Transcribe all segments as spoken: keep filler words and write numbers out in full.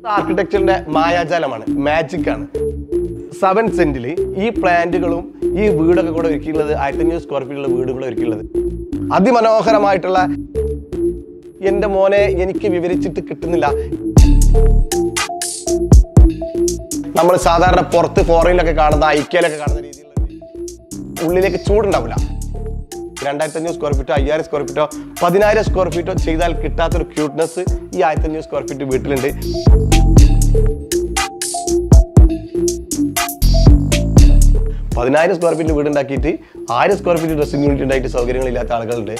ആർക്കിടെക്ചറിന്റെ മായാജാലമാണ്, magic ആണ്. Seven സെന്റിൽ ഈ പ്ലാന്റുകളും ഈ വീടൊക്കെ കൂടെ ഒരുക്കിയുള്ളത് ആയിരത്തി അഞ്ഞൂറ് സ്ക്വയർ ഫീറ്റുള്ള വീടുകൾ ഒരുക്കിയുള്ളത് അതിമനോഹരമായിട്ടുള്ള. എൻ്റെ മോനെ എനിക്ക് വിവരിച്ചിട്ട് കിട്ടുന്നില്ല. നമ്മൾ സാധാരണ പുറത്ത് ഫോറിനിലൊക്കെ കാണുന്ന ഐക്യയിലൊക്കെ കാണുന്ന രീതിയിലുള്ള ഉള്ളിലേക്ക് ചൂടുണ്ടാവില്ല. രണ്ടായിരത്തി അഞ്ഞൂറ് സ്ക്വയർ ഫീറ്റോ അയ്യായിരം സ്ക്വയർ ഫീറ്റോ പതിനായിരം സ്ക്വയർ ഫീറ്റോ ചെയ്താൽ കിട്ടാത്തൊരു ക്യൂട്ട്നെസ് ഈ ആയിരത്തി അഞ്ഞൂറ് സ്ക്വയർ ഫീറ്റ് വീട്ടിലുണ്ട്. പതിനായിരം സ്ക്വയർ ഫീറ്റ് വീട് ഉണ്ടാക്കിയിട്ട് ആയിരം സ്ക്വയർ ഫീറ്റ് ഡ്രസ്സിംഗ് യൂണിറ്റ് ഉണ്ടായിട്ട് സൗകര്യങ്ങളില്ലാത്ത ആളുകളുണ്ട്.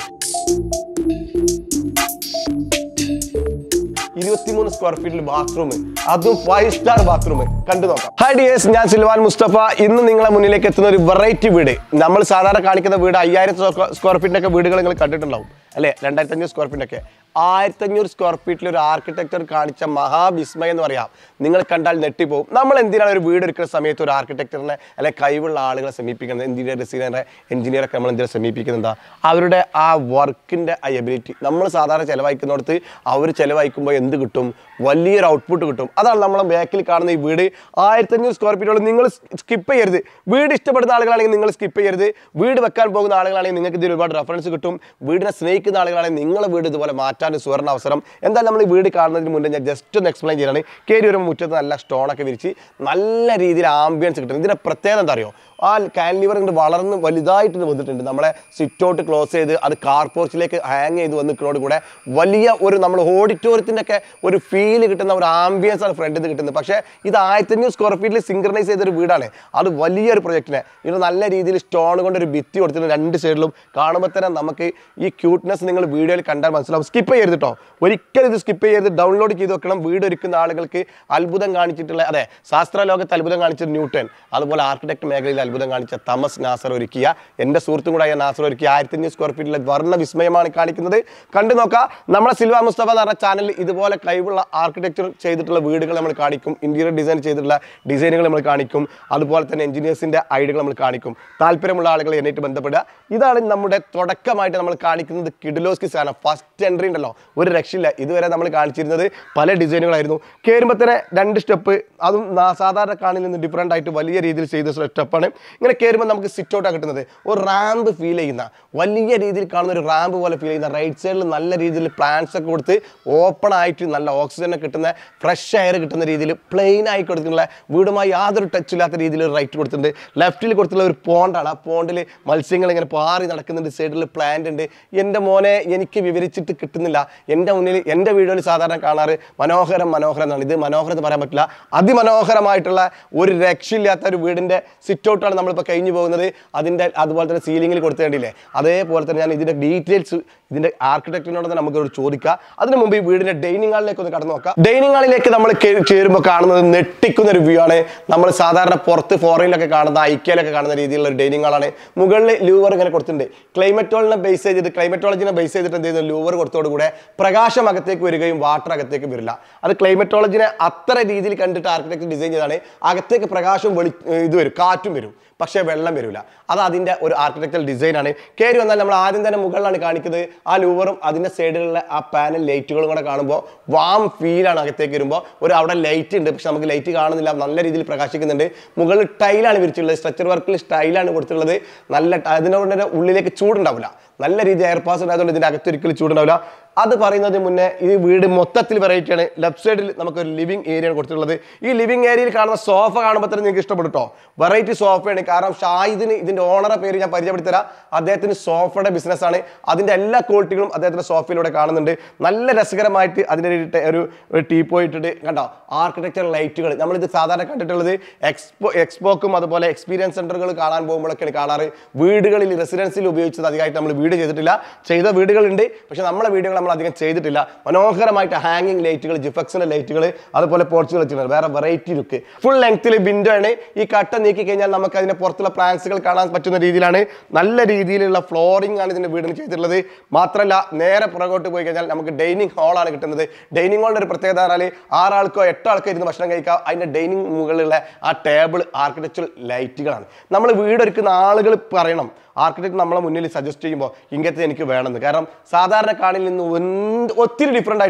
ഇരുപത്തിമൂന്ന് സ്ക്വയർ ഫീറ്റിൽ ബാത്റൂം, അതും ഫൈവ് സ്റ്റാർ ബാത്റൂം. കണ്ടു നോക്കാം. ഹായ് ഡിയേഴ്സ്, ഞാൻ സിൽവാൻ മുസ്തഫ. ഇന്ന് നിങ്ങളെ മുന്നിലേക്ക് എത്തുന്ന ഒരു വെറൈറ്റി വീട്. നമ്മൾ സാധാരണ കാണിക്കുന്ന വീട് അയ്യായിരം സ്ക്വയർ ഫീറ്റിന്റെ ഒക്കെ വീടുകൾ നിങ്ങൾ കണ്ടിട്ടുണ്ടാവും അല്ലെ? രണ്ടായിരത്തി അഞ്ഞൂറ് സ്ക്വയർ ഫീറ്റൊക്കെ. ആയിരത്തി അഞ്ഞൂറ് സ്ക്വയർ ഫീറ്റിൽ ഒരു ആർക്കിടെക്ചർ കാണിച്ച മഹാവിസ്മയം എന്ന് പറയാം. നിങ്ങൾ കണ്ടാൽ നെട്ടിപ്പോവും. നമ്മൾ എന്തിനാണ് ഒരു വീട് എടുക്കുന്ന സമയത്ത് ഒരു ആർക്കിടെക്ചറിനെ അല്ലെ കഴിവുള്ള ആളുകളെ സമീപിക്കുന്നത്? എഞ്ചിനീയർ, ഡിസൈനറെ, എഞ്ചിനീയറൊക്കെ നമ്മൾ എന്തിനാണ് സമീപിക്കുന്നത്? അവരുടെ ആ വർക്കിൻ്റെ ആ എബിലിറ്റി. നമ്മൾ സാധാരണ ചിലവഴിക്കുന്നിടത്ത് അവർ ചിലവഴിക്കുമ്പോൾ എന്ത് കിട്ടും? വലിയൊരു ഔട്ട്പുട്ട് കിട്ടും. അതാണ് നമ്മളെ ബാക്കിൽ കാണുന്ന ഈ വീട്. ആയിരത്തി അഞ്ഞൂറ് സ്ക്വയർ ഫീറ്റോളം. നിങ്ങൾ സ്കിപ്പ് ചെയ്യരുത്. വീട് ഇഷ്ടപ്പെടുന്ന ആളുകളാണെങ്കിൽ നിങ്ങൾ സ്കിപ്പ് ചെയ്യരുത്. വീട് വെക്കാൻ പോകുന്ന ആളുകളാണെങ്കിൽ നിങ്ങൾക്ക് ഇതിൽ ഒരുപാട് റെഫറൻസ് കിട്ടും. വീടിനെ സ്നേഹിക്കുന്ന ആളുകളാണെങ്കിൽ നിങ്ങളുടെ വീട് ഇതുപോലെ മാറ്റാൻ സുവർണ അവസരം. എന്തായാലും നമ്മൾ ഈ വീട് കാണുന്നതിന് മുന്നേ ഞാൻ ജസ്റ്റ് ഒന്ന് എക്സ്പ്ലെയിൻ ചെയ്യാണ്. കയറി ഒരു മുറ്റത്ത് നല്ല സ്റ്റോണൊക്കെ വിരിച്ച് നല്ല രീതിയിൽ ആംബിയൻസ് കിട്ടും. ഇതിൻ്റെ പ്രത്യേകത എന്താ അറിയോ? ആ കാൻലിവർ കൊണ്ട് വളർന്ന് വലുതായിട്ട് വന്നിട്ടുണ്ട്. നമ്മളെ സിറ്റ് ഔട്ട് ക്ലോസ് ചെയ്ത് അത് കാർ പോർച്ചിലേക്ക് ഹാങ് ചെയ്ത് വന്നിക്കുന്നതോട് കൂടെ വലിയ ഒരു നമ്മൾ ഓഡിറ്റോറിയത്തിൻ്റെ ഒക്കെ ഒരു ഫീൽ കിട്ടുന്ന ഒരു ആംബിയൻസ് ആണ് ഫ്രണ്ടിൽ നിന്ന് കിട്ടുന്നത്. പക്ഷേ ഇത് ആയിരത്തി അഞ്ഞൂറ് സ്ക്വയർ ഫീറ്റിൽ സിംഗ്രണൈസ് ചെയ്തൊരു വീടാണ്. അത് വലിയൊരു പ്രൊജക്റ്റിനെ ഇത് നല്ല രീതിയിൽ സ്റ്റോൺ കൊണ്ട് ഒരു ഭിത്തി കൊടുത്തിട്ട് രണ്ട് സൈഡിലും കാണുമ്പോൾ തന്നെ നമുക്ക് ഈ ക്യൂട്ട്നെസ് നിങ്ങൾ വീഡിയോയിൽ കണ്ടാൽ മനസ്സിലാവും. സ്കിപ്പ് ചെയ്യരുത് കേട്ടോ, ഒരിക്കലും ഇത് സ്കിപ്പ് ചെയ്യരുത്. ഡൗൺലോഡ് ചെയ്ത് വെക്കണം. വീട് ഒരുക്കുന്ന ആളുകൾക്ക് അത്ഭുതം കാണിച്ചിട്ടുള്ള, അതെ, ശാസ്ത്ര ലോകത്ത് അത്ഭുതം കാണിച്ച ന്യൂട്ടൺ, അതുപോലെ ആർക്കിടെക്ട് മേഖലയിൽ അത്ഭുതം കാണിച്ച തമസ് നാസർ ഒരുക്കിയ, എൻ്റെ സുഹൃത്തും കൂടെ നാസർ ഒരുക്കിയ ആയിരത്തി അഞ്ഞൂറ് സ്ക്വയർ ഫീറ്റിലെ വർണ്ണ വിസ്മയമാണ് കാണിക്കുന്നത്. കണ്ടു നോക്കാം. നമ്മുടെ സിൽവാൻ മുസ്തഫ എന്ന് പറഞ്ഞ ചാനലിൽ ഇതുപോലെ കഴിവുള്ള ആർക്കിടെക്ചർ ചെയ്തിട്ടുള്ള വീടുകൾ നമ്മൾ കാണിക്കും. ഇന്റീരിയർ ഡിസൈൻ ചെയ്തിട്ടുള്ള ഡിസൈനുകൾ നമ്മൾ കാണിക്കും. അതുപോലെ തന്നെ എഞ്ചിനീയേഴ്സിൻ്റെ ഐഡിയകൾ നമ്മൾ കാണിക്കും. താല്പര്യമുള്ള ആളുകൾ എന്നിട്ട് ബന്ധപ്പെടുക. ഇതാണ് നമ്മുടെ തുടക്കമായിട്ട് നമ്മൾ കാണിക്കുന്നത്. കിഡിലോസ്കി സാധനം ഫസ്റ്റ് എൻട്രി ഉണ്ടല്ലോ, ഒരു രക്ഷയില്ല. ഇതുവരെ നമ്മൾ കാണിച്ചിരുന്നത് പല ഡിസൈനുകളായിരുന്നു. കയറുമ്പോൾ തന്നെ രണ്ട് സ്റ്റെപ്പ്, അതും സാധാരണ കാണിൽ നിന്ന് ഡിഫറെൻ്റ് ആയിട്ട് വലിയ രീതിയിൽ ചെയ്ത സ്റ്റെപ്പാണ്. ഇങ്ങനെ കയറുമ്പോൾ നമുക്ക് സിറ്റ് ഔട്ടാണ് കിട്ടുന്നത്. ഒരു റാമ്പ് ഫീൽ ചെയ്യുന്ന, വലിയ രീതിയിൽ കാണുന്ന ഒരു റാമ്പ് പോലെ ഫീൽ ചെയ്യുന്ന, റൈറ്റ് സൈഡിൽ നല്ല രീതിയിൽ പ്ലാന്റ്സ് ഒക്കെ കൊടുത്ത് ഓപ്പൺ ആയിട്ട് നല്ല ഓക്സിജൻ കിട്ടുന്ന, ഫ്രഷ് എയർ കിട്ടുന്ന രീതിയിൽ പ്ലെയിൻ ആയി കൊടുത്തിട്ടുള്ള, വീടുമായി യാതൊരു ടച്ച് ഇല്ലാത്ത രീതിയിൽ റൈറ്റ് കൊടുത്തിട്ടുണ്ട്. ലെഫ്റ്റിൽ കൊടുത്തുള്ള ഒരു പോണ്ടാണ്. ആ പോണ്ടിൽ മത്സ്യങ്ങൾ ഇങ്ങനെ പാറി നടക്കുന്നുണ്ട്. സൈഡിൽ പ്ലാന്റ് ഉണ്ട്. എൻ്റെ മോനെ എനിക്ക് വിവരിച്ചിട്ട് കിട്ടുന്നില്ല. എൻ്റെ മുന്നിൽ എൻ്റെ വീഡിയോയിൽ സാധാരണ കാണാറ് മനോഹരം മനോഹരം എന്നാണ്. ഇത് മനോഹരം എന്ന് പറയാൻ പറ്റില്ല. അതിമനോഹരമായിട്ടുള്ള ഒരു രക്ഷയില്ലാത്ത ഒരു വീടിൻ്റെ സിറ്റ് ഔട്ടാണ് നമ്മളിപ്പോൾ കഴിഞ്ഞു പോകുന്നത്. അതിൻ്റെ അതുപോലെ തന്നെ സീലിംഗിൽ കൊടുത്തേണ്ടില്ലേ, അതേപോലെ തന്നെ ഞാൻ ഇതിൻ്റെ ഡീറ്റെയിൽസ് ഇതിൻ്റെ ആർക്കിടെക്റ്റിനോട് തന്നെ നമുക്ക് ചോദിക്കാം. അതിന് മുമ്പ് ഈ വീടിൻ്റെ ഡൈനിങ് ഹാളിലേക്ക് ഒന്ന് കടന്നു നോക്കാം. ഡൈനിങ് ഹാളിലേക്ക് നമ്മൾ കയറുമ്പോൾ കാണുന്നത് നെട്ടിക്കുന്ന ഒരു വ്യൂ ആണ്. നമ്മൾ സാധാരണ പുറത്ത് ഫോറിനിലൊക്കെ കാണുന്ന ഐക്യയിലൊക്കെ കാണുന്ന രീതിയിലുള്ള ഒരു ഡൈനിങ് ഹാളാണ്. മുകളിൽ ലൂവർ ഇങ്ങനെ കൊടുത്തിട്ടുണ്ട്. ക്ലൈമറ്റോളിനെ ബേസ് ചെയ്തിട്ട് ക്ലൈമറ്റോളജിനെ ബേസ് ചെയ്തിട്ട് എന്ത് ചെയ്യുന്നു, ലൂവർ കൊടുത്തോടുകൂടെ പ്രകാശം അകത്തേക്ക് വരികയും വാട്ടർ അകത്തേക്ക് വരില്ല. അത് ക്ലൈമറ്റോളജിനെ അത്ര രീതിയിൽ കണ്ടിട്ട് ആർക്കിടെക്ട് ഡിസൈൻ ചെയ്താണ്. അകത്തേക്ക് പ്രകാശം വെളി ഇത് വരും, കാറ്റും വരും, പക്ഷേ വെള്ളം വരില്ല. അത് അതിൻ്റെ ഒരു ആർക്കിടെക്ചറൽ ഡിസൈനാണ്. കയറി വന്നാൽ നമ്മൾ ആദ്യം തന്നെ മുകളിലാണ് കാണിക്കുന്നത്. ആ ലൂവറും അതിൻ്റെ സൈഡിലുള്ള ആ പാനൽ ലൈറ്റുകളും കൂടെ കാണുമ്പോൾ വാം ഫീലാണ്. അകത്തേക്ക് വരുമ്പോൾ ഒരു അവിടെ ലൈറ്റ് ഉണ്ട്, പക്ഷെ നമുക്ക് ലൈറ്റ് കാണുന്നില്ല. നല്ല രീതിയിൽ പ്രകാശിക്കുന്നുണ്ട്. മുകളിൽ ടൈലാണ് വിരിച്ചിട്ടുള്ളത്. സ്ട്രക്ചർ വർക്കിൽ ടൈലാണ് കൊടുത്തിട്ടുള്ളത്. നല്ല അതിനോട് തന്നെ ഉള്ളിലേക്ക് ചൂടുണ്ടാവില്ല. നല്ല രീതിയിൽ എയർ പാസ് ഉണ്ടായതുകൊണ്ട് ഇതിൻ്റെ അകത്തൊരിക്കലും ചൂടുണ്ടാവില്ല. അത് പറയുന്നതിന് മുന്നേ ഈ വീട് മൊത്തത്തിൽ വെറൈറ്റിയാണ്. ലെഫ്റ്റ് സൈഡിൽ നമുക്കൊരു ലിവിംഗ് ഏരിയയാണ് കൊടുത്തിട്ടുള്ളത്. ഈ ലിവിംഗ് ഏരിയയിൽ കാണുന്ന സോഫ കാണുമ്പോൾ തന്നെ നിങ്ങൾക്ക് ഇഷ്ടപ്പെടും കേട്ടോ. വെറൈറ്റി സോഫയാണ്. കാരണം ഷാഹിദിന്, ഇതിൻ്റെ ഓണറെ പേര് ഞാൻ പരിചയപ്പെടുത്തി തരാം. അദ്ദേഹത്തിന് സോഫയുടെ ബിസിനസ്സാണ്. അതിൻ്റെ എല്ലാ ക്വാളിറ്റികളും അദ്ദേഹത്തിൻ്റെ സോഫയിലൂടെ കാണുന്നുണ്ട്. നല്ല രസകരമായിട്ട് അതിൻ്റെ ഒരു ടീ പോയിട്ടിട്ട് കണ്ടോ, ആർക്കിടെക്ചർ ലൈറ്റുകൾ. നമ്മളിത് സാധാരണ കണ്ടിട്ടുള്ളത് എക്സ്പോ എക്സ്പോക്കും അതുപോലെ എക്സ്പീരിയൻസ് സെൻ്ററുകൾ കാണാൻ പോകുമ്പോഴൊക്കെയാണ് കാണാറ്. വീടുകളിൽ റെസിഡൻസിൽ ഉപയോഗിച്ചത് അധികമായിട്ട് നമ്മൾ വീട് ചെയ്തിട്ടില്ല. ചെയ്ത വീടുകളുണ്ട്, പക്ഷെ നമ്മളെ വീടുകൾ നമ്മൾ അധികം ചെയ്തിട്ടില്ല. മനോഹരമായിട്ട് ഹാങ്ങിങ് ലൈറ്റുകൾ, ജിഫക്സിന്റെ ലൈറ്റുകൾ, അതുപോലെ പോർച്ചുകൾ വെച്ചിട്ടുണ്ട്. വേറെ വെറൈറ്റി ലുക്ക്. ഫുൾ ലെങ്ത്തിൽ വിൻഡോ ആണ്. ഈ കട്ട നീക്കി കഴിഞ്ഞാൽ നമുക്ക് അതിന്റെ പുറത്തുള്ള പ്ലാന്റ്സുകൾ കാണാൻ പറ്റുന്ന രീതിയിലാണ്. നല്ല രീതിയിലുള്ള ഫ്ലോറിംഗ് ആണ് ഇതിന്റെ വീടിന് ചെയ്തിട്ടുള്ളത്. മാത്രമല്ല നേരെ പുറകോട്ട് പോയി കഴിഞ്ഞാൽ നമുക്ക് ഡൈനിങ് ഹാളാണ് കിട്ടുന്നത്. ഡൈനിങ് ഹാളിന്റെ ഒരു പ്രത്യേകത പറഞ്ഞാൽ ആറാൾക്കോ എട്ടാൾക്കോ ഇരുന്ന് ഭക്ഷണം കഴിക്കാം. അതിന്റെ ഡൈനിങ് മുകളിലുള്ള ആ ടേബിൾ ആർക്കിടെക്ചറൽ ലൈറ്റുകളാണ്. നമ്മൾ വീടൊരുക്കുന്ന ആളുകൾ പറയണം, ആർക്കിടെക്ട് നമ്മളെ മുന്നിൽ സജസ്റ്റ് ചെയ്യുമ്പോൾ ഇങ്ങനത്തെ എനിക്ക് വേണമെന്ന്. കാരണം സാധാരണ കാണിൽ നിന്ന് ഒത്തിരി ഡിഫറെൻ്റ് ആയിട്ടുള്ള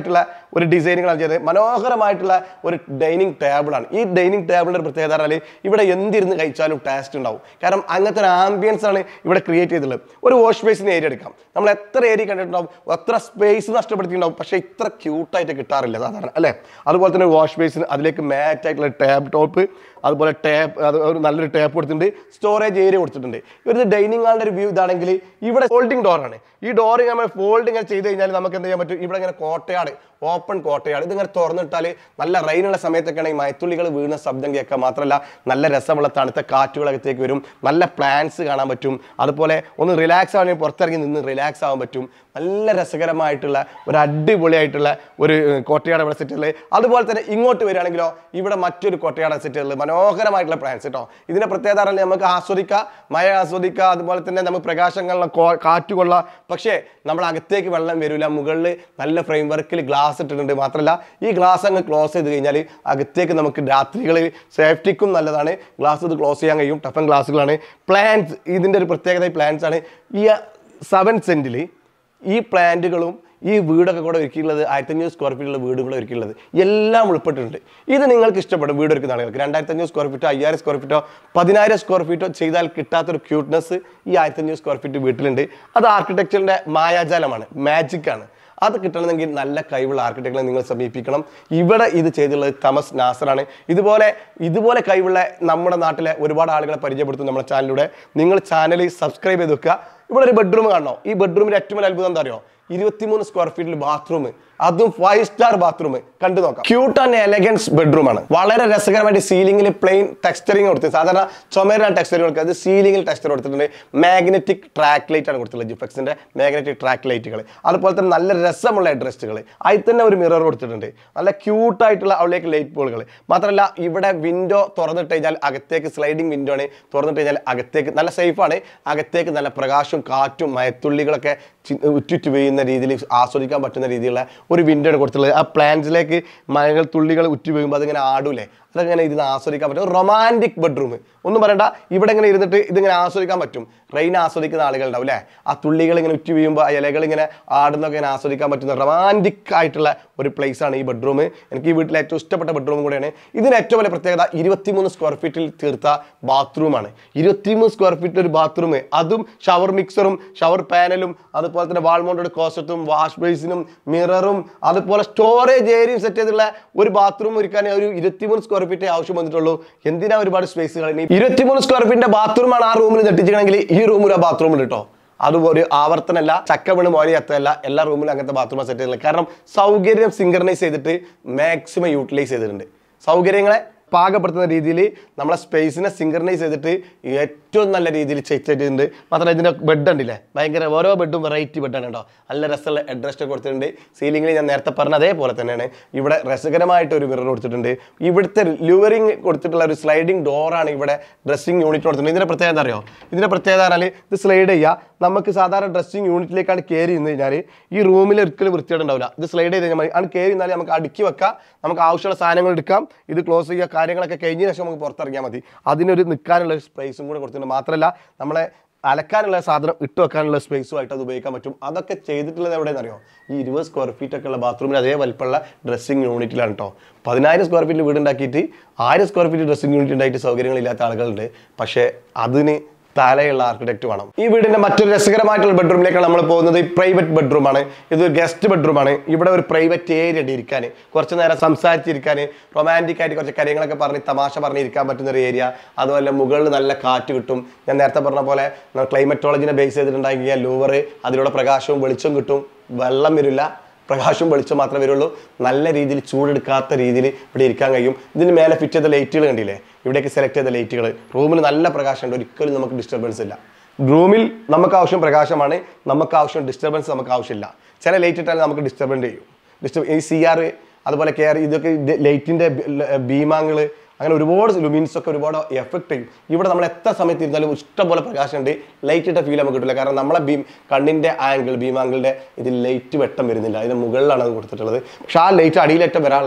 ഒരു ഡിസൈനുകളാണ് ചെയ്തത്. മനോഹരമായിട്ടുള്ള ഒരു ഡൈനിങ് ടേബിളാണ്. ഈ ഡൈനിങ് ടേബിളിൻ്റെ ഒരു പ്രത്യേകത പറഞ്ഞാൽ ഇവിടെ എന്തിരുന്ന് കഴിച്ചാലും ടേസ്റ്റ് ഉണ്ടാവും. കാരണം അങ്ങനത്തെ ഒരു ആംബിയൻസ് ആണ് ഇവിടെ ക്രിയേറ്റ് ചെയ്തിട്ടുള്ളത്. ഒരു വാഷ് ബേസിന് ഏരിയ എടുക്കാം, നമ്മൾ എത്ര ഏരിയ കണ്ടിട്ടുണ്ടാവും, എത്ര സ്പേസ് നഷ്ടപ്പെടുത്തിയിട്ടുണ്ടാവും, പക്ഷേ ഇത്ര ക്യൂട്ടായിട്ട് കിട്ടാറില്ല സാധാരണ അല്ലേ. അതുപോലെ തന്നെ വാഷ് ബേസിന് അതിലേക്ക് മാറ്റ് ആയിട്ടുള്ള ടാബ് ടോപ്പ്, അതുപോലെ ടാപ്പ്, അത് ഒരു നല്ലൊരു ടാപ്പ് കൊടുത്തിട്ടുണ്ട്, സ്റ്റോറേജ് ഏരിയ കൊടുത്തിട്ടുണ്ട്. ഇവരുടെ ഡൈനിങ് ഹാളിൻ്റെ ഒരു വ്യൂ ഇതാണെങ്കിൽ ഇവിടെ ഫോൾഡിംഗ് ഡോറാണ്. ഈ ഡോർ നമ്മൾ ഫോൾഡ് ഇങ്ങനെ ചെയ്ത് കഴിഞ്ഞാൽ നമുക്ക് എന്ത് ചെയ്യാൻ പറ്റും, ഇവിടെ ഇങ്ങനെ കോട്ടയാട്, ഓപ്പൺ കോട്ടയാട്, ഇതിങ്ങനെ തുറന്നിട്ടാൽ നല്ല റെയിനുള്ള സമയത്തൊക്കെ ആണെങ്കിൽ മയത്തുള്ളികൾ വീഴുന്ന ശബ്ദം കേൾക്കാം. മാത്രമല്ല നല്ല രസമുള്ള തണുത്ത കാറ്റുകളകത്തേക്ക് വരും, നല്ല പ്ലാന്റ്സ് കാണാൻ പറ്റും. അതുപോലെ ഒന്ന് റിലാക്സ് ആവണമെങ്കിൽ പുറത്തിറങ്ങി നിന്ന് റിലാക്സ് ആവാൻ പറ്റും. നല്ല രസകരമായിട്ടുള്ള ഒരു അടിപൊളിയായിട്ടുള്ള ഒരു കോട്ടയാട് ഇവിടെ സെറ്റ് ചെയ്തത്. അതുപോലെ തന്നെ ഇങ്ങോട്ട് വരികയാണെങ്കിലോ ഇവിടെ മറ്റൊരു കോട്ടയാട് സെറ്റ് ചെയ്തത്, മനോഹരമായിട്ടുള്ള പ്ലാന്റ്സ് കേട്ടോ. ഇതിൻ്റെ പ്രത്യേകത പറഞ്ഞാൽ നമുക്ക് ആസ്വദിക്കാം, മഴ ആസ്വദിക്കുക, അതുപോലെ തന്നെ നമുക്ക് പ്രകാശങ്ങളുള്ള കാറ്റ് കൊള്ളാം. പക്ഷേ നമ്മൾ അകത്തേക്ക് വെള്ളം വരില്ല. മുകളിൽ നല്ല ഫ്രെയിം വർക്കിൽ ഗ്ലാസ് ഇട്ടിട്ടുണ്ട്. മാത്രമല്ല ഈ ഗ്ലാസ് അങ്ങ് ക്ലോസ് ചെയ്ത് കഴിഞ്ഞാൽ അകത്തേക്ക് നമുക്ക് രാത്രികളിൽ സേഫ്റ്റിക്കും നല്ലതാണ്. ഗ്ലാസ് ഇത് ക്ലോസ് ചെയ്യാൻ കഴിയും. ടഫൻ ഗ്ലാസ്സുകളാണ്. പ്ലാന്റ്സ് ഇതിൻ്റെ ഒരു പ്രത്യേകത പ്ലാന്റ്സ് ആണ്. ഈ സെവൻ സെൻറ്റിൽ ഈ പ്ലാന്റുകളും ഈ വീടൊക്കെ കൂടെ ഒരുക്കിയുള്ളത് ആയിരത്തി അഞ്ഞൂറ് സ്ക്വയർ ഫീറ്റുള്ള വീടുകൾ ഒരുക്കിയുള്ളത് എല്ലാം ഉൾപ്പെട്ടിട്ടുണ്ട്. ഇത് നിങ്ങൾക്ക് ഇഷ്ടപ്പെടും വീട് ഒരുക്കുന്ന ആളുകൾക്ക്. രണ്ടായിരത്തി അഞ്ഞൂറ് സ്ക്വയർ ഫീറ്റോ അയ്യായിരം സ്ക്വയർ ഫീറ്റോ പതിനായിരം സ്ക്വയർ ഫീറ്റോ ചെയ്താൽ കിട്ടാത്തൊരു ക്യൂട്ട്നെസ് ഈ ആയിരത്തി അഞ്ഞൂറ് സ്ക്വയർ ഫീറ്റ് വീട്ടിലുണ്ട്. അത് ആർക്കിടെക്ചറിൻ്റെ മായാജാലമാണ്, മാജിക്കാണ്. അത് കിട്ടണമെങ്കിൽ നല്ല കഴിവുള്ള ആർക്കിടെക്റ്റുകളെ നിങ്ങൾ സമീപിക്കണം. ഇവിടെ ഇത് ചെയ്തിട്ടുള്ളത് തമസ് നാസറാണ്. ഇതുപോലെ ഇതുപോലെ കഴിവുള്ള നമ്മുടെ നാട്ടിലെ ഒരുപാട് ആളുകളെ പരിചയപ്പെടുത്തും നമ്മുടെ ചാനലിലൂടെ. നിങ്ങൾ ചാനൽ സബ്സ്ക്രൈബ് ചെയ്ത് വെക്കുക. ഇവിടെ ഒരു ബെഡ്റൂം കാണണോ? ഈ ബെഡ്റൂമിൻ്റെ ഏറ്റവും വലിയ അത്ഭുതം എന്താ അറിയോ? ഇരുപത്തിമൂന്ന് സ്ക്വയർ ഫീറ്റിൽ ബാത്റൂം, അതും ഫൈവ് സ്റ്റാർ ബാത്റൂം. കണ്ടു നോക്കാം. ക്യൂട്ട് ആൻഡ് എലഗൻസ് ബെഡ്റൂം ആണ്. വളരെ രസകരമായിട്ട് സീലിംഗിൽ പ്ലെയിൻ ടെക്സ്ചറിങ് കൊടുത്തത്. സാധാരണ ചുമരാണ് ടെക്സ്ചർ കൊടുക്കുക, അത് സീലിംഗിൽ ടെക്സ്ചർ കൊടുത്തിട്ടുണ്ട്. മാഗ്നറ്റിക് ട്രാക്ക് ലൈറ്റ് ആണ് കൊടുത്തിട്ടുള്ളത്, ജിഫെക്സിന്റെ മാഗ്നറ്റിക് ട്രാക്ക് ലൈറ്റുകൾ. അതുപോലെ തന്നെ നല്ല രസമുള്ള ഹെഡ്റെസ്റ്റുകൾ. അതിൽ തന്നെ ഒരു മിറർ കൊടുത്തിട്ടുണ്ട്. നല്ല ക്യൂട്ടായിട്ടുള്ള അവിടേക്ക് ലൈറ്റ് പോളുകൾ. മാത്രമല്ല ഇവിടെ വിൻഡോ തുറന്നിട്ട് കഴിഞ്ഞാൽ അകത്തേക്ക് സ്ലൈഡിങ് വിൻഡോ ആണ്. തുറന്നിട്ട് കഴിഞ്ഞാൽ അകത്തേക്ക് നല്ല സേഫാണ്. അകത്തേക്ക് നല്ല പ്രകാശവും കാറ്റും മയത്തുള്ളികളൊക്കെ ഉറ്റുറ്റു വീഴുന്ന രീതിയിൽ ആസ്വദിക്കാൻ പറ്റുന്ന രീതിയിലുള്ള ഒരു വിൻഡോ ആണ് കൊടുത്തിട്ടുള്ളത്. ആ പ്ലാന്റ്സിലേക്ക് മഴകൾ തുള്ളികൾ ഉറ്റു വീഴുമ്പോൾ അതിങ്ങനെ ആടൂലേ, അതങ്ങനെ ഇതിന് ആസ്വദിക്കാൻ പറ്റും. റൊമാൻറ്റിക് ബെഡ്റൂം ഒന്നും പറയണ്ട. ഇവിടെ ഇങ്ങനെ ഇരുന്നിട്ട് ഇതിങ്ങനെ ആസ്വദിക്കാൻ പറ്റും. റെയിൻ ആസ്വദിക്കുന്ന ആളുകളുണ്ടാവും അല്ലേ. ആ തുള്ളികൾ ഇങ്ങനെ ഉറ്റു വീഴുമ്പോൾ ആ ഇലകൾ ഇങ്ങനെ ആടുന്നൊക്കെ ഇങ്ങനെ ആസ്വദിക്കാൻ പറ്റുന്ന റൊമാൻറ്റിക് ആയിട്ടുള്ള ഒരു പ്ലേസ് ആണ് ഈ ബെഡ്റൂം. എനിക്ക് ഈ വീട്ടിൽ ഏറ്റവും ഇഷ്ടപ്പെട്ട ബെഡ്റൂം കൂടെയാണ്. ഇതിന് ഏറ്റവും വലിയ പ്രത്യേകത ഇരുപത്തിമൂന്ന് സ്ക്വയർ ഫീറ്റിൽ തീർത്ത ബാത്റൂമാണ്. ഇരുപത്തിമൂന്ന് സ്ക്വയർ ഫീറ്റ് ഒരു ബാത്റൂം, അതും ഷവർ മിക്സറും ഷവർ പാനലും അതുപോലെ തന്നെ വാൾ മൗണ്ടഡ് ക്ലോസറ്റും വാഷ് ബേസിനും മിററും അതുപോലെ സ്റ്റോറേജ് ഏരിയയും സെറ്റ് ചെയ്തിട്ടുള്ള ഒരു ബാത്റൂം ഒരുക്കാൻ ഒരു ഇരുപത്തിമൂന്ന് സ്ക്വയർ ഫീറ്റ് ആവശ്യം വന്നിട്ടുള്ളൂ. എന്തിനാ ഒരുപാട് സ്പേസുകൾ? ഇരുപത്തിമൂന്ന് സ്ക്വയർ ഫീറ്റിന്റെ ബാത്റൂമാണ് ആ റൂമിൽ തെറ്റിച്ചിട്ടുണ്ടെങ്കിൽ ഈ റൂമിൽ ആ ബാത്റൂം ഉണ്ട് കേട്ടോ. അതുപോലെ ആവർത്തനമല്ല, ചക്കവണ് മോലി എത്തല്ല, എല്ലാ റൂമിലും അങ്ങനത്തെ ബാത്റൂം സെറ്റ് ചെയ്തിട്ടില്ല. കാരണം സൗകര്യം സിങ്കർണൈസ് ചെയ്തിട്ട് മാക്സിമം യൂട്ടിലൈസ് ചെയ്തിട്ടുണ്ട്. സൗകര്യങ്ങളെ പാകപ്പെടുത്തുന്ന രീതിയിൽ നമ്മളെ സ്പേസിനെ സിങ്കർണൈസ് ചെയ്തിട്ട് ഏറ്റവും നല്ല രീതിയിൽ ചെയ്തിട്ടുണ്ട്. മാത്രമല്ല ഇതിൻ്റെ ബെഡ് ഉണ്ടല്ലേ, ഭയങ്കര ഓരോ ബെഡും വെറൈറ്റി ബെഡാണ് കേട്ടോ. നല്ല രസമുള്ള ഹെഡ്റെസ്റ്റ് കൊടുത്തിട്ടുണ്ട്. സീലിംഗിൽ ഞാൻ നേരത്തെ പറഞ്ഞ അതേപോലെ തന്നെയാണ് ഇവിടെ രസകരമായിട്ട് ഒരു മിറർ കൊടുത്തിട്ടുണ്ട്. ഇവിടുത്തെ ലുവറിങ് കൊടുത്തിട്ടുള്ള ഒരു സ്ലൈഡിങ് ഡോറാണ് ഇവിടെ ഡ്രസ്സിങ് യൂണിറ്റ് കൊടുത്തിട്ടുണ്ട്. ഇതിൻ്റെ പ്രത്യേകത അറിയോ? ഇതിൻ്റെ പ്രത്യേകത പറഞ്ഞാൽ ഇത് സ്ലൈഡ് ചെയ്യുക. നമുക്ക് സാധാരണ ഡ്രസ്സിങ് യൂണിറ്റിലേക്കാണ് കയറി നിന്ന് കഴിഞ്ഞാൽ ഈ റൂമിൽ ഒരിക്കലും വൃത്തിയുണ്ടാവില്ല. ഇത് സ്ലൈഡ് ചെയ്ത് കഴിഞ്ഞാൽ ആണ് കയറി നിന്നാൽ നമുക്ക് അടുക്കി വെക്കാം, നമുക്ക് ആവശ്യമുള്ള സാധനങ്ങൾ എടുക്കാം, ഇത് ക്ലോസ് ചെയ്യുക, കാര്യങ്ങളൊക്കെ കഴിഞ്ഞ ശേഷം നമുക്ക് പുറത്തിറങ്ങിയാൽ മതി. അതിനൊരു നിൽക്കാനുള്ള സ്പേസും കൂടെ കൊടുത്തിട്ടുണ്ട്. മാത്രമല്ല നമ്മളെ അലക്കാനുള്ള സാധനം ഇട്ട് വെക്കാനുള്ള സ്പേസുമായിട്ട് അത് ഉപയോഗിക്കാൻ പറ്റും. അതൊക്കെ ചെയ്തിട്ടുള്ളത് എവിടെയെന്ന് അറിയോ? ഈ ഇരുപത് സ്ക്വയർ ഫീറ്റ് ഒക്കെ ഉള്ള ബാത്റൂമിൽ അതേ വലിപ്പമുള്ള ഡ്രസ്സിങ് യൂണിറ്റിലാണ് കേട്ടോ. പതിനായിരം സ്ക്വയർ ഫീറ്റിൽ വീടുണ്ടാക്കിയിട്ട് ആയിരം സ്ക്വയർ ഫീറ്റ് ഡ്രസ്സിങ് യൂണിറ്റ് ഉണ്ടായിട്ട് സൗകര്യങ്ങളില്ലാത്ത ആളുകളുണ്ട്. പക്ഷേ അതിന് താഴെയുള്ള ആർക്കിടെക്ട് വേണം. ഈ വീടിന്റെ മറ്റൊരു രസകരമായിട്ടുള്ള ബെഡ്റൂമിലേക്കാണ് നമ്മൾ പോകുന്നത്. ഈ പ്രൈവറ്റ് ബെഡ്റൂമാണ്. ഇത് ഗസ്റ്റ് ബെഡ്റൂമാണ്. ഇവിടെ ഒരു പ്രൈവറ്റ് ഏരിയ ഉണ്ട് ഇരിക്കാൻ, കുറച്ച് നേരം സംസാരിച്ചിരിക്കാൻ, റൊമാൻറ്റിക് ആയിട്ട് കുറച്ച് കാര്യങ്ങളൊക്കെ പറഞ്ഞ് തമാശ പറഞ്ഞിരിക്കാൻ പറ്റുന്ന ഒരു ഏരിയ. അതുപോലെ മുകളിൽ നല്ല കാറ്റ് കിട്ടും. ഞാൻ നേരത്തെ പറഞ്ഞ പോലെ ക്ലൈമറ്റോളജിനെ ബേസ് ചെയ്തിട്ടുണ്ടാക്കിയ ലൂവർ, അതിലൂടെ പ്രകാശവും വെളിച്ചവും കിട്ടും. വെള്ളം വരില്ല, പ്രകാശവും വെളിച്ചം മാത്രമേ വരുള്ളൂ. നല്ല രീതിയിൽ ചൂടെടുക്കാത്ത രീതിയിൽ ഇവിടെ ഇരിക്കാൻ കഴിയും. ഇതിന് മേലെ ഫിറ്റ് ചെയ്ത ലൈറ്റുകൾ കണ്ടില്ലേ, ഇവിടേക്ക് സെലക്ട് ചെയ്ത ലൈറ്റുകൾ. റൂമിൽ നല്ല പ്രകാശമുണ്ട്, ഒരിക്കലും നമുക്ക് ഡിസ്റ്റർബൻസ് ഇല്ല. റൂമിൽ നമുക്ക് ആവശ്യം പ്രകാശമാണ്, നമുക്ക് ആവശ്യം ഡിസ്റ്റർബൻസ് നമുക്ക് ആവശ്യമില്ല. ചില ലൈറ്റ് ഇട്ടാൽ നമുക്ക് ഡിസ്റ്റർബൻസ് ചെയ്യും. ഡിസ്റ്റർബ് ഈ സി ആർ അതുപോലെ കെ ആർ ഇതൊക്കെ ലൈറ്റിൻ്റെ ബീമാങ്ങൾ അങ്ങനെ ഒരുപാട് ലുമിൻസ് ഒക്കെ ഒരുപാട് എഫക്റ്റ് ചെയ്യും. ഇവിടെ നമ്മൾ എത്ര സമയത്ത് ഇരുന്നാലും ഇഷ്ടംപോലെ പ്രകാശമുണ്ട്. ലൈറ്റ് ഇട്ട ഫീൽ നമുക്ക് കിട്ടില്ല. കാരണം നമ്മളെ ബീം കണ്ണിൻ്റെ ആംഗിൾ ബീം ആംഗിളിൻ്റെ ഇതിൽ ലൈറ്റ് വെട്ടം വരുന്നില്ല, അതിന് മുകളിലാണ് അത് കൊടുത്തിട്ടുള്ളത്. പക്ഷേ ആ ലൈറ്റ് അടിയിലേറ്റം വരാനുള്ള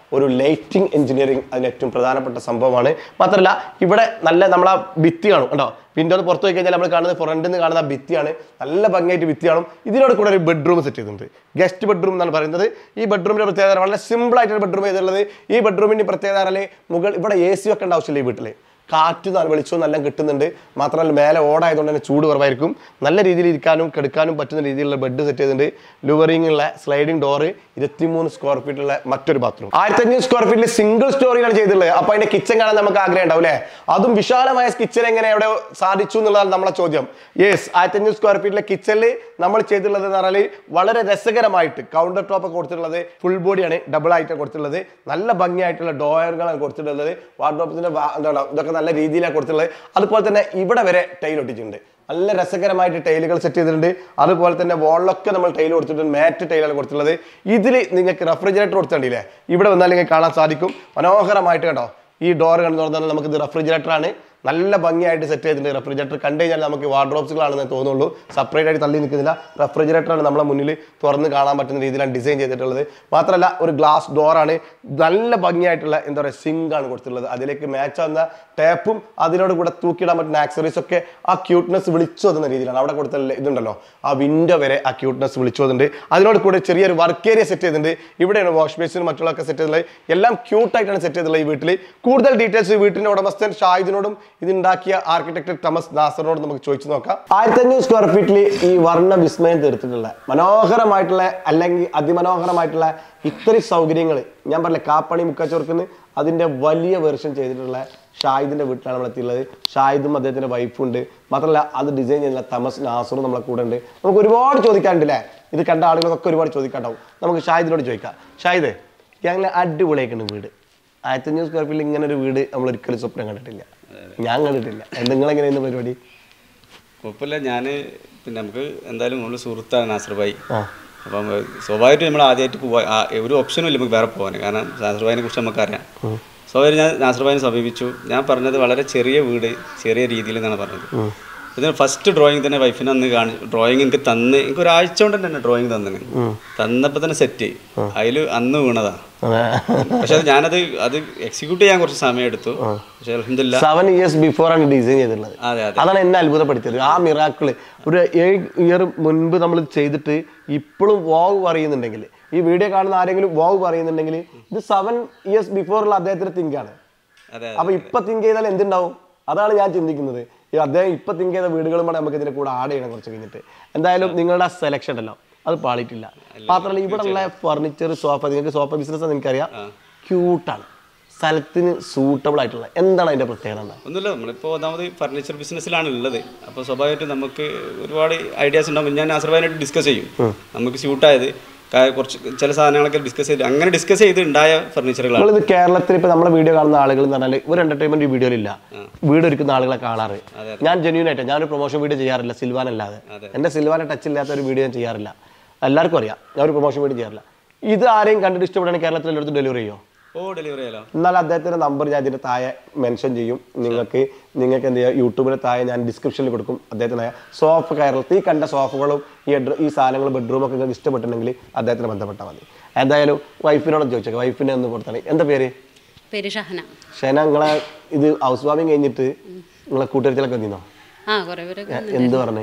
ഒരു ലൈറ്റിംഗ് എഞ്ചിനീയറിംഗ് അതിന് ഏറ്റവും പ്രധാനപ്പെട്ട സംഭവമാണ്. മാത്രമല്ല ഇവിടെ നല്ല നമ്മളാ ഭിത്തി കാണും കേട്ടോ. വിൻഡോന്ന് പുറത്ത് പോയി കഴിഞ്ഞാൽ നമ്മൾ കാണുന്നത് ഫ്രണ്ടിൽ നിന്ന് കാണുന്ന ഭിത്തിയാണ്. നല്ല ഭംഗിയായിട്ട് ഭിത്തി കാണും. ഇതിനോട് കൂടെ ഒരു ബെഡ്റൂം സെറ്റ് ചെയ്തിട്ടുണ്ട്. ഗസ്റ്റ് ബെഡ്റൂം എന്നാണ് പറയുന്നത്. ഈ ബെഡ്റൂമിന്റെ പ്രത്യേകത വളരെ സിമ്പിൾ ആയിട്ടൊരു ബെഡ്റൂം ചെയ്തിട്ടുള്ളത്. ഈ ബെഡ്റൂമിന്റെ പ്രത്യേകത പറഞ്ഞാൽ മുകൾ ഇവിടെ എ സി വെക്കേണ്ട ആവശ്യമില്ല. ഈ വീട്ടിൽ കാറ്റ് വെളിച്ചവും നല്ല കിട്ടുന്നുണ്ട്. മാത്രമല്ല മേലെ ഓടായതുകൊണ്ട് തന്നെ ചൂട് കുറവായിരിക്കും. നല്ല രീതിയിൽ ഇരിക്കാനും കിടക്കാനും പറ്റുന്ന രീതിയിലുള്ള ബെഡ് സെറ്റ് ചെയ്തിട്ടുണ്ട്. ലൂവറിംഗ് ഉള്ള സ്ലൈഡിംഗ് ഡോറ്, ഇരുപത്തിമൂന്ന് സ്ക്വയർ ഫീറ്റുള്ള മറ്റൊരു ബാത്റൂം. ആയിരത്തി അഞ്ഞൂറ് സ്ക്വയർ ഫീറ്റിൽ സിംഗിൾ സ്റ്റോറിയാണ് ചെയ്തിട്ടുള്ളത്. അപ്പൊ അതിന്റെ കിച്ചൺ കാണാൻ നമുക്ക് ആഗ്രഹം ഉണ്ടാവും അല്ലേ? അതും വിശാലമായ കിച്ചൺ എങ്ങനെ എവിടെ സാധിച്ചു എന്നുള്ളതാണ് നമ്മളെ ചോദ്യം. യെസ്, ആയിരത്തി അഞ്ഞൂറ് സ്ക്വയർ ഫീറ്റിലെ കിച്ചണിൽ നമ്മൾ ചെയ്തിട്ടുള്ളത് എന്ന് പറഞ്ഞാൽ വളരെ രസകരമായിട്ട് കൗണ്ടർ ടോപ്പ് ഒക്കെ കൊടുത്തിട്ടുള്ളത് ഫുൾ ബോഡിയാണ്, ഡബിൾ ആയിട്ട് കൊടുത്തിട്ടുള്ളത്. നല്ല ഭംഗിയായിട്ടുള്ള ഡോയറുകളാണ് കൊടുത്തിട്ടുള്ളത്. വാർഡ്രോബ്സിന്റെ എന്താണ് ഇതൊക്കെ നല്ല രീതിയിലാണ് കൊടുത്തിട്ടുള്ളത്. അതുപോലെ തന്നെ ഇവിടെ വരെ ടൈൽ ഒട്ടിച്ചിട്ടുണ്ട്. നല്ല രസകരമായിട്ട് ടൈലുകൾ സെറ്റ് ചെയ്തിട്ടുണ്ട്. അതുപോലെ തന്നെ വോളിലൊക്കെ നമ്മൾ ടൈൽ കൊടുത്തിട്ടുണ്ട്. മാറ്റ് ടൈലാണ് കൊടുത്തിട്ടുള്ളത്. ഇതിൽ നിങ്ങൾക്ക് റെഫ്രിജറേറ്റർ കൊടുത്തിട്ടില്ലേ? ഇവിടെ വന്നാൽ നിങ്ങൾക്ക് കാണാൻ സാധിക്കും. മനോഹരമായിട്ട് കണ്ടോ, ഈ ഡോർ കണ്ടു പറഞ്ഞാൽ നമുക്ക് ഇത് റെഫ്രിജറേറ്റർ ആണ്. നല്ല ഭംഗിയായിട്ട് സെറ്റ് ചെയ്തിട്ടുണ്ട്. റെഫ്രിജറേറ്റർ കണ്ടു കഴിഞ്ഞാൽ നമുക്ക് വാർഡ്രോബ്സുകളാണെന്ന് തോന്നുള്ളൂ. സെപ്പറേറ്റ് ആയിട്ട് തള്ളി നിൽക്കുന്നില്ല. റെഫ്രിജറേറ്ററാണ് നമ്മളെ മുന്നിൽ തുറന്ന് കാണാൻ പറ്റുന്ന രീതിയിലാണ് ഡിസൈൻ ചെയ്തിട്ടുള്ളത്. മാത്രമല്ല ഒരു ഗ്ലാസ് ഡോറാണ്. നല്ല ഭംഗിയായിട്ടുള്ള എന്താ പറയുക സിങ്കാണ് കൊടുത്തിട്ടുള്ളത്. അതിലേക്ക് മാച്ച് ആവുന്ന ടാപ്പും അതിനോട് കൂടെ തൂക്കിയിടാൻ പറ്റുന്ന ആക്സറീസ് ഒക്കെ ആ ക്യൂട്ട്നെസ് വിളിച്ചു വന്ന രീതിയിലാണ്. അവിടെ കൊടുത്ത ഇതുണ്ടല്ലോ ആ വിൻഡോ വരെ ആ ക്യൂട്ട്നെസ് വിളിച്ചു വന്നിട്ടുണ്ട്. അതിനോട് കൂടെ ചെറിയൊരു വർക്ക് ഏരിയ സെറ്റ് ചെയ്തിട്ടുണ്ട്. ഇവിടെയാണ് വാഷ് ബേസിനും മറ്റുള്ളതൊക്കെ സെറ്റ് ചെയ്തിട്ടുള്ളത്. എല്ലാം ക്യൂട്ടായിട്ടാണ് സെറ്റ് ചെയ്തിട്ടുള്ളത്. ഈ വീട്ടിൽ കൂടുതൽ ഡീറ്റെയിൽസ് വീട്ടിന്റെ ഉടമസ്ഥൻ ഷാഹിദിനോടും ഇതുണ്ടാക്കിയ ആർക്കിടെക്ട് തമസ് നാസറിനോട് നമുക്ക് ചോദിച്ചു നോക്കാം. ആയിരത്തി അഞ്ഞൂറ് സ്ക്വയർ ഫീറ്റിൽ ഈ വർണ്ണ വിസ്മയം തീർത്തിട്ടുള്ള മനോഹരമായിട്ടുള്ള അല്ലെങ്കിൽ അതിമനോഹരമായിട്ടുള്ള ഇത്രയും സൗകര്യങ്ങൾ ഞാൻ പറഞ്ഞില്ല. കാപ്പണി മുക്കച്ചോർക്കിന് അതിന്റെ വലിയ വെർഷൻ ചെയ്തിട്ടുള്ള ഷാഹിദിന്റെ വീട്ടിലാണ് നമ്മൾ എത്തിയുള്ളത്. ഷാഹിദും അദ്ദേഹത്തിന്റെ വൈഫും ഉണ്ട്. മാത്രമല്ല അത് ഡിസൈൻ ചെയ്യുന്ന തമസ് നാസറും നമ്മളെ കൂടെ ഉണ്ട്. നമുക്ക് ഒരുപാട് ചോദിക്കാനുണ്ടല്ലേ? ഇത് കണ്ട ആളുകൾക്കൊക്കെ ഒരുപാട് ചോദിക്കാണ്ടാവും. നമുക്ക് ഷാഹിദിനോട് ചോദിക്കാം. ഷാഹിദ്, ഞങ്ങൾ അടിപൊളിയായിട്ടുണ്ട് വീട്. ആയിരത്തി അഞ്ഞൂറ് സ്ക്വയർ ഫീറ്റിൽ ഇങ്ങനെ ഒരു വീട് നമ്മൾ ഒരിക്കലും സ്വപ്നം കണ്ടിട്ടില്ല. ഞാൻ കണ്ടിട്ടില്ല. നിങ്ങളെങ്ങനെയായിരുന്നു പരിപാടി? കുഴപ്പമില്ല. ഞാൻ പിന്നെ നമുക്ക് എന്തായാലും നമ്മൾ സുഹൃത്താണ് നാസർ ഭായി. അപ്പം സ്വാഭാവികമായിട്ട് നമ്മൾ ആദ്യമായിട്ട് പോവാ ഒരു ഓപ്ഷനും ഇല്ല നമുക്ക് വേറെ പോകാൻ. കാരണം നാസർ ഭായിനെ കുറിച്ച് നമുക്കറിയാം. സ്വാഭാവികം ഞാൻ നാസർ ഭായിനെ സമീപിച്ചു. ഞാൻ പറഞ്ഞത് വളരെ ചെറിയ വീട്, ചെറിയ രീതിയിൽ എന്നാണ് പറഞ്ഞത്. ഇതിന് ഫസ്റ്റ് ഡ്രോയിങ് തന്നെ വൈഫിനെ അന്ന് കാണി ഡ്രോയിങ് എനിക്ക് തന്ന് എനിക്ക് ഒരാഴ്ച കൊണ്ട് തന്നെ ഡ്രോയിങ് തന്നെ തന്നപ്പോൾ തന്നെ സെറ്റ് അതിൽ അന്ന് വീണതാ. പക്ഷെ അത് ഞാനത് അത് എക്സിക്യൂട്ട് ചെയ്യാൻ കുറച്ച് സമയം എടുത്തു. പക്ഷെ അൽഹംദുലില്ലാഹ് സെവൻ ഇയേഴ്സ് ബിഫോർ ആണ് ഡിസൈൻ ചെയ്തിട്ടുള്ളത്. അതാണ് എന്നെ അത്ഭുതപ്പെടുത്തിയത്. ആ മിറാക്കിള് ഒരു ഏഴ് ഇയർ മുൻപ് നമ്മൾ ചെയ്തിട്ട് ഇപ്പോഴും വോഗ് പറയുന്നുണ്ടെങ്കിൽ, ഈ വീഡിയോ കാണുന്ന ആരെങ്കിലും വോഗ് പറയുന്നുണ്ടെങ്കിൽ ഇത് സെവൻ ഇയേഴ്സ് ബിഫോറുള്ള അദ്ദേഹത്തിന്റെ തിങ്കാണ്. അപ്പൊ ഇപ്പൊ തിങ്ക് ചെയ്താൽ എന്തുണ്ടാവും? അതാണ് ഞാൻ ചിന്തിക്കുന്നത്. ഈ അദ്ദേഹം ഇപ്പൊ തിങ്ക് ചെയ്ത വീടുകളും കൂടെ നമുക്ക് ഇതിന്റെ കൂടെ ആഡ് ചെയ്യണം കുറച്ച് കഴിഞ്ഞിട്ട്. എന്തായാലും നിങ്ങളുടെ സെലക്ഷൻ ഉണ്ടല്ലോ അത് പാളിയിട്ടില്ല. മാത്രമല്ല ഇവിടെ ഉള്ള ഫർണിച്ചർ, സോഫ, നിങ്ങൾക്ക് സോഫ ബിസിനസ് എനിക്കറിയാം, ക്യൂട്ടാണ്, സ്ഥലത്തിന് സൂട്ടബിൾ ആയിട്ടുള്ള. എന്താണ് അതിന്റെ പ്രത്യേകത? ഒന്നുമില്ല, നമ്മളിപ്പോൾ ഒന്നാമത് ഫർണിച്ചർ ബിസിനസ്സിലാണ് ഉള്ളത്. അപ്പോൾ സ്വാഭാവികമായിട്ടും നമുക്ക് ഒരുപാട് ഐഡിയാസ് ഉണ്ടാകും. ഞാൻ നാസർഭായിനായിട്ട് ഡിസ്കസ് ചെയ്യും. നമുക്ക് സ്യൂട്ടായത് കുറച്ച് ചില സാധനങ്ങളൊക്കെ ഡിസ്കസ് ചെയ്ത് അങ്ങനെ ഡിസ്കസ് ചെയ്ത് ഉണ്ടായ ഫർണിച്ചറുകളാണ്. ഇത് കേരളത്തിൽ ഇപ്പൊ നമ്മുടെ വീഡിയോ കാണുന്ന ആളുകൾ എന്ന് പറഞ്ഞാൽ ഒരു എന്റർടൈൻമെന്റ് വീഡിയോയിലില്ല, വീട് ഒരുക്കുന്ന ആളുകളെ കാണാറ്. ഞാൻ ജെന്യൂൻ ആയിട്ട് ഞാനൊരു പ്രൊമോഷൻ വീഡിയോ ചെയ്യാറില്ല സിൽവാൻ അല്ലാതെ. എന്റെ സിൽവാനെ ടച്ച് ഇല്ലാത്ത ഒരു വീഡിയോ ഞാൻ ചെയ്യാറില്ല. എല്ലാവർക്കും അറിയാം ഞാൻ ഒരു പ്രൊമോഷൻ വീഡിയോ ചെയ്യാറില്ല. ഇത് ആരെയും കണ്ടിട്ട് ഇഷ്ടപ്പെടുകയാണെങ്കിൽ കേരളത്തിൽ എല്ലായിടത്തും ഡെലിവറി ചെയ്യോ? ഓ ഡെലിവറി ചെയ്യാലോ. എന്നാൽ അദ്ദേഹത്തിന്റെ നമ്പർ ഞാൻ ഇതിന്റെ താഴെ മെൻഷൻ ചെയ്യും. നിങ്ങൾക്ക് നിങ്ങൾക്ക് എന്ത് ചെയ്യുക, യൂട്യൂബിന്റെ താഴെ ഞാൻ ഡിസ്ക്രിപ്ഷനിൽ കൊടുക്കും അദ്ദേഹത്തിനായ സോഫ. കേരളത്തിൽ ഈ കണ്ട സോഫകളും ഈ ഈ സാധനങ്ങളും ബെഡ്റൂമൊക്കെ നിങ്ങൾക്ക് ഇഷ്ടപ്പെട്ടിട്ടുണ്ടെങ്കിൽ അദ്ദേഹത്തിന് ബന്ധപ്പെട്ടാൽ മതി. എന്തായാലും വൈഫിനോട് ചോദിച്ചേക്കാം, വൈഫിനെ ഒന്ന് കൊടുത്താൽ. എന്താ പേര്? പേര് ഷഹന. ഷഹന, നിങ്ങളെ ഇത് ഹൗസ് വാമിങ് കഴിഞ്ഞിട്ട് നിങ്ങളെ കൂട്ടുകാരികളൊക്കെ വന്നിരുന്നോ? എന്ത് പറഞ്ഞേ?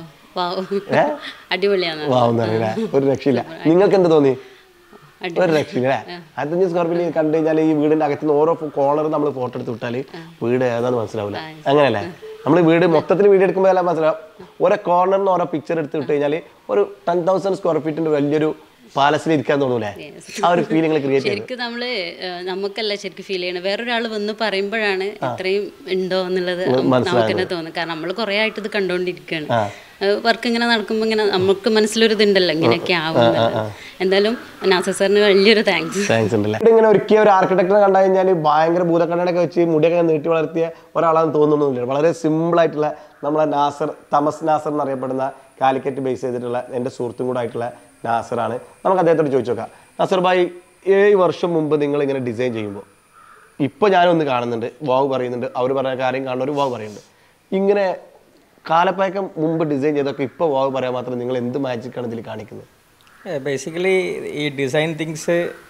അടിപൊളിയാണ്. വാവ് അറിയില്ല, ഒരു രക്ഷയില്ല. നിങ്ങൾക്ക് എന്ത് തോന്നി? ഒരു രക്ഷയില്ലേ? ആയിരത്തഞ്ഞൂറ് സ്ക്വയർ ഫീറ്റ് കണ്ടു കഴിഞ്ഞാൽ ഈ വീടിന്റെ അകത്തുനിന്ന് ഓരോ കോർണറും നമ്മൾ ഫോട്ടോ എടുത്ത് വിട്ടാൽ വീട് ഏതാന്ന് മനസ്സിലാവില്ല. അങ്ങനെയല്ലേ? നമ്മൾ വീട് മൊത്തത്തിൽ വീട് എടുക്കുമ്പോൾ എല്ലാം മനസ്സിലാവും. ഓരോ കോർണറിന് ഓരോ പിക്ചർ എടുത്ത് വിട്ട് കഴിഞ്ഞാൽ ഒരു ടെൻ തൗസൻഡ് സ്ക്വയർ ഫീറ്റിന്റെ വലിയൊരു പാലസിൽ ഇരിക്കാൻ തോന്നൂലേ? ആ ഒരു ഫീലിംഗ് ക്രിയേറ്റ് ശരിക്കും നമ്മള് നമുക്കല്ല ശരിക്കും ഫീൽ ചെയ്യണം. വേറൊരാൾ വന്ന് പറയുമ്പോഴാണ് ഇത്രയും ഉണ്ടോ എന്നുള്ളത് നമുക്ക് തന്നെ തോന്നുന്നത്. കാരണം നമ്മൾ കുറെ ആയിട്ട് ഇത് കണ്ടോണ്ടിരിക്കുകയാണ്. വർക്ക് ഇങ്ങനെ നടക്കുമ്പോൾ ഇങ്ങനെ നമുക്ക് മനസ്സിലൊരു ഇതുണ്ടല്ലോ ഇങ്ങനെയൊക്കെ ആവുന്നത്. എന്തായാലും നാസർ സാറിന് വലിയൊരു താങ്ക്സ്. ഇങ്ങനെ ഒരുക്കിയ ഒരു ആർക്കിടെക്ടറെ കണ്ടു കഴിഞ്ഞാൽ ഭയങ്കര ഭൂതക്കണ്ണടൊക്കെ വെച്ച് മുടിയൊക്കെ നീട്ടി വളർത്തിയ ഒരാളാണെന്ന് തോന്നുന്നില്ല. വളരെ സിമ്പിൾ ആയിട്ടുള്ള നമ്മളെ നാസർ, തമസ് നാസർ എന്നറിയപ്പെടുന്ന കാലിക്കറ്റ് ബേസ് ചെയ്തിട്ടുള്ള എൻ്റെ സുഹൃത്തും കൂടെ ആയിട്ടുള്ള നാസറാണ്. നമുക്ക് അദ്ദേഹത്തോട് ചോദിച്ചു നോക്കാം. നാസർ ഭായി, ഏഴ് വർഷം മുമ്പ് നിങ്ങൾ ഇങ്ങനെ ഡിസൈൻ ചെയ്യുമ്പോൾ ഇപ്പോൾ ഞാനൊന്ന് കാണുന്നുണ്ട്, വാവ് പറയുന്നുണ്ട്, അവർ പറഞ്ഞ കാര്യം കാണുന്ന ഒരു വാവ് പറയുന്നുണ്ട്. ഇങ്ങനെ കാലപ്പഴക്കം മുമ്പ് ഡിസൈൻ ചെയ്തൊക്കെ ഇപ്പോൾ വാവ് പറയാൻ മാത്രം നിങ്ങൾ എന്ത് മാജിക്കാണ് ഇതിൽ കാണിക്കുന്നത്? ബേസിക്കലി ഈ ഡിസൈൻ തിങ്സ്